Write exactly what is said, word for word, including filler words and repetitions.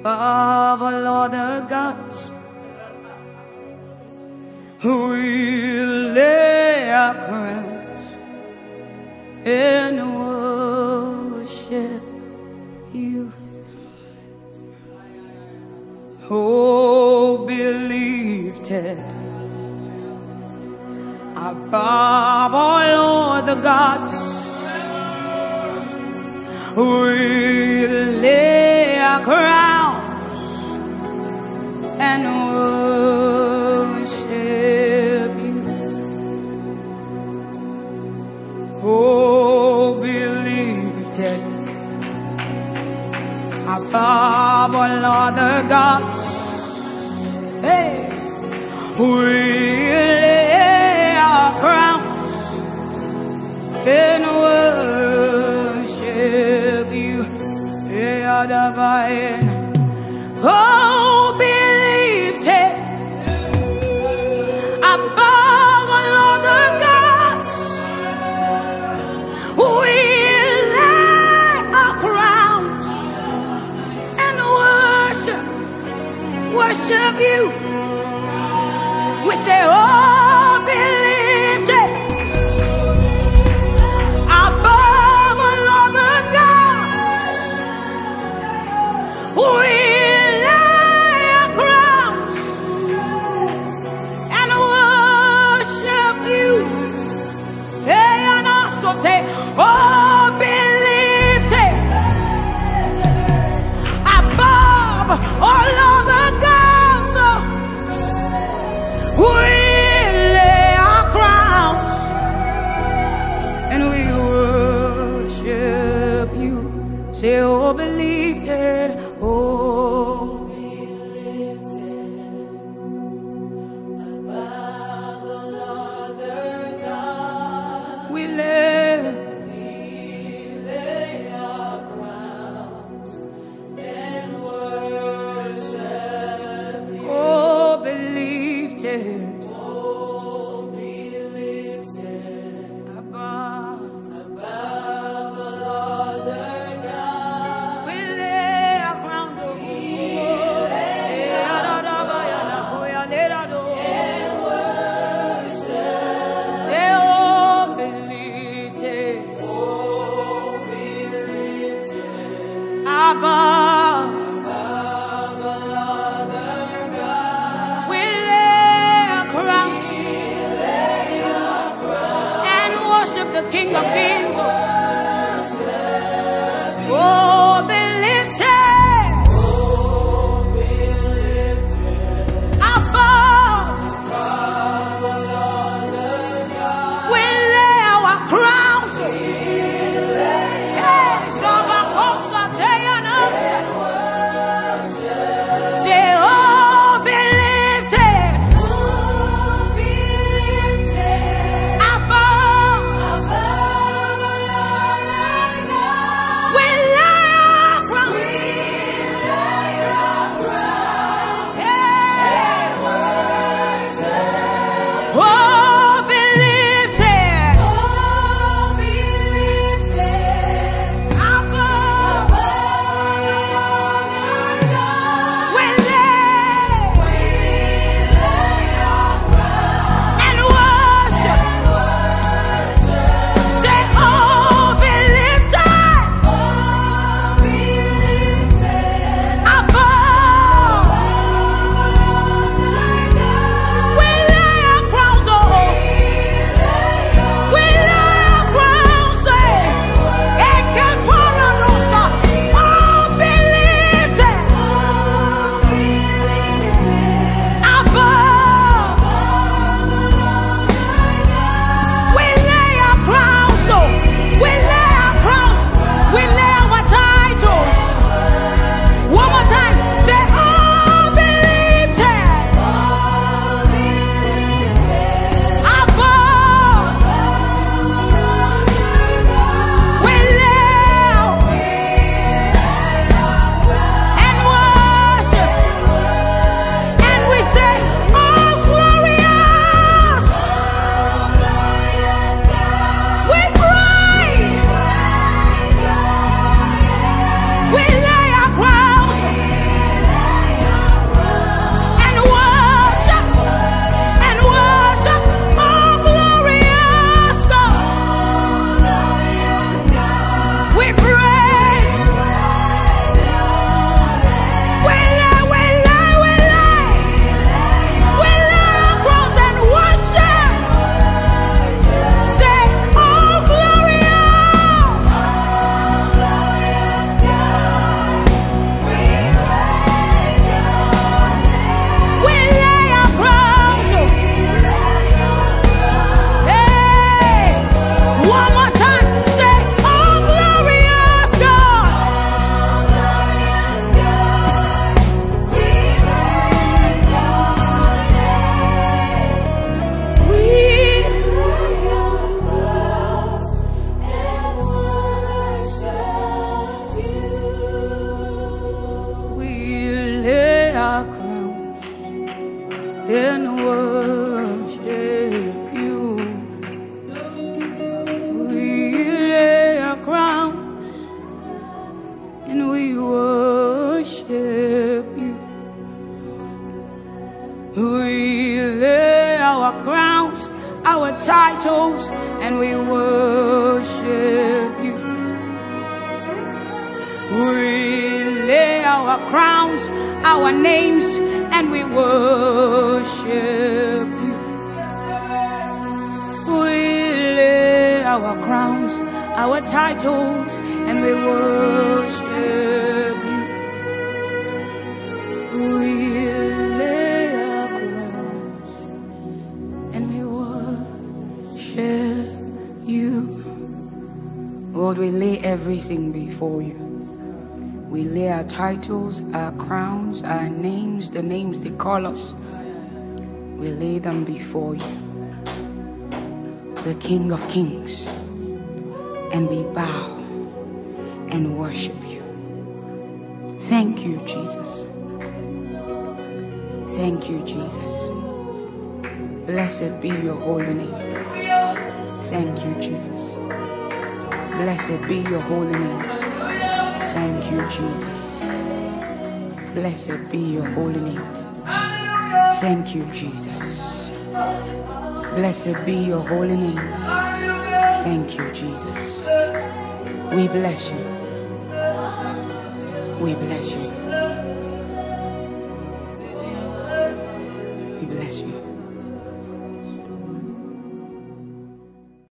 above all other gods. We lay our crowns and worship you. Oh, be lifted above all other gods. We lay our crowns and worship you. Oh, be lifted above all other gods. Hey, we lay our crowns and worship you. Yeah, divine. Oh, be lifted above all other gods. We lay our crowns and worship, worship you. We say, oh, be lifted above all other gods. We lay our crowns and worship you. Hey, and also take, oh, be lifted above all other gods. We lay our crowns and we worship you. Say, oh, be lifted, oh, be lifted above all other gods. We lay, we lay our crowns and worship you. Oh, be lifted, oh, be lifted above, above all other gods. We lay our crown, oh, we lay our and worship. Say, oh, be lifted, oh, be lifted above, above all other gods. We lay our crown and worship the King of Kings. Oh, be lifted above. We lay our crowns. Yes, Sabakosa Tayanam. Say, oh, be lifted above. and we worship you. We lay our crowns, our names, and we worship you. We lay our crowns, our titles, and we worship you. We lay our crowns and we worship you. Lord, we lay everything before you. We lay our titles, our crowns, our names, the names they call us. We lay them before you, the King of Kings, and we bow and worship you. Thank you, Jesus. Thank you, Jesus. Blessed be your holy name. Thank you, Jesus. Blessed be your holy name. Thank you, Jesus. Blessed be your holy name. Thank you, Jesus. Blessed be your holy name. Thank you, Jesus. We bless you. We bless you. We bless you.